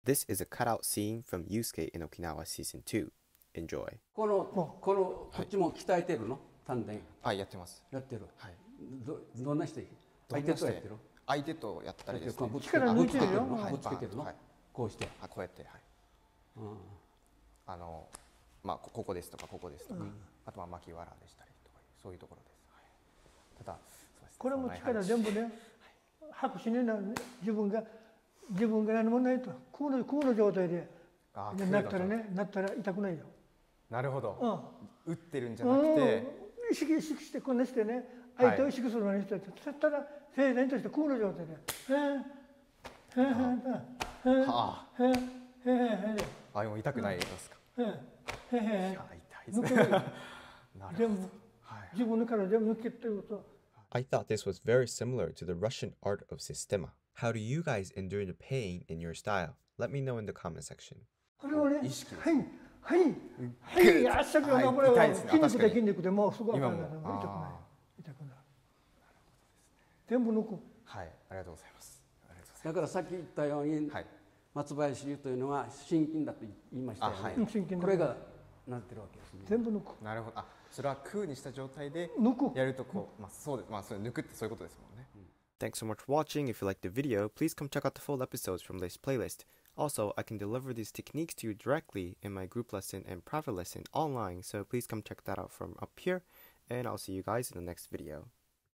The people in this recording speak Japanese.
This is a cutout scene from Yusuke in Okinawa Season 2. Enjoy. こっちも鍛えてるの丹田はい、やってます。 やってる。 はい。 どんな人相手とやってる相手とやったりですね。 力抜いてるよ。 ぶつけてるのこうして。 あ、こうやって、はい。まあ、ここですとか、ここですとか、あとは巻きわらでしたりとか、そういうところです。はい、ただ、そうですね。 これも力全部ね、拍手になる、自分が何もないと、空の状態でなったら痛くないよ。 なるほど。打ってるんじゃなくて、 意識してこんなしてね、相手を意識するようにして、そしたら静電として空の状態で、 あ、もう痛くないですか。 痛いですね。全部自分の体全部抜けてると。 I thought this was very similar to the Russian art of Sistema. How do you guys endure the pain in your style? Let me know in the comment section. これをね、足先のこれは筋肉でもうすごい痛くない。全部抜く。 はい、ありがとうございます。 だからさっき言ったように、松林流というのは心筋だと言いましたよね。これがなってるわけですね。 全部抜く。 なるほど。あ、それは空にした状態でやるとこう、まあそうです。まあそれ抜くってそういうことですもんね。Thanks so much for watching. If you liked the video, please come check out the full episodes from this playlist. Also, I can deliver these techniques to you directly in my group lesson and private lesson online, so please come check that out from up here, and I'll see you guys in the next video.